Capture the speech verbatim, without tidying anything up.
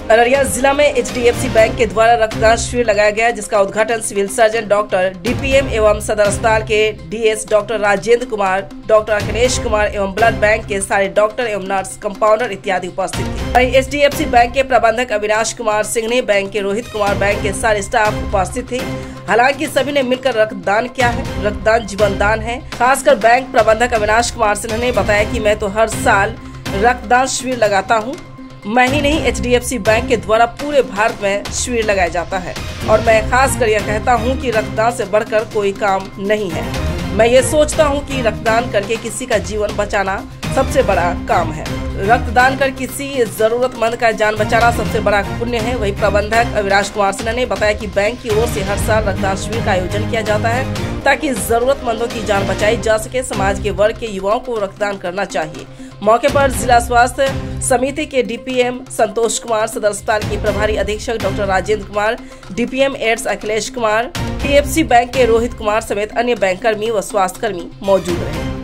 अररिया जिला में H D F C bank के द्वारा रक्तदान शिविर लगाया गया, जिसका उद्घाटन civil surgeon doctor D P M एवं सदर अस्पताल के D S doctor Rajendra Kumar, doctor Akhilesh Kumar एवं ब्लड बैंक के सारे डॉक्टर एवं नर्स, कंपाउंडर इत्यादि उपस्थित थे। वहीं H D F C bank के प्रबंधक अविनाश कुमार सिंह ने, बैंक के रोहित कुमार, बैंक के सारे स्टाफ उपस्थित थे। हालांकि सभी ने मिलकर रक्तदान किया है। रक्तदान जीवन दान है। खासकर बैंक प्रबंधक अविनाश कुमार सिंह ने बताया कि मैं तो हर साल रक्तदान शिविर लगाता हूं। मैं ही नहीं, H D F C bank के द्वारा पूरे भारत में शिविर लगाया जाता है और मैं खास कर यह कहता हूं कि रक्तदान से बढ़कर कोई काम नहीं है। मैं ये सोचता हूं कि रक्तदान करके किसी का जीवन बचाना सबसे बड़ा काम है। रक्तदान कर किसी जरूरतमंद का जान बचाना सबसे बड़ा पुण्य है। वही प्रबंधक अविनाश कुमार सिन्हा ने बताया कि बैंक की ओर से हर साल रक्तदान शिविर का आयोजन किया जाता है ताकि जरूरतमंदों की जान बचाई जा सके। समाज के वर्ग के युवाओं को रक्तदान करना चाहिए। मौके पर जिला स्वास्थ्य समिति के D P M Santosh Kumar, सदर अस्पताल के प्रभारी अधीक्षक doctor Rajendra Kumar, D P M AIDS Akhilesh Kumar, T F C bank के रोहित कुमार समेत अन्य बैंक कर्मी व स्वास्थ्य कर्मी मौजूद रहे।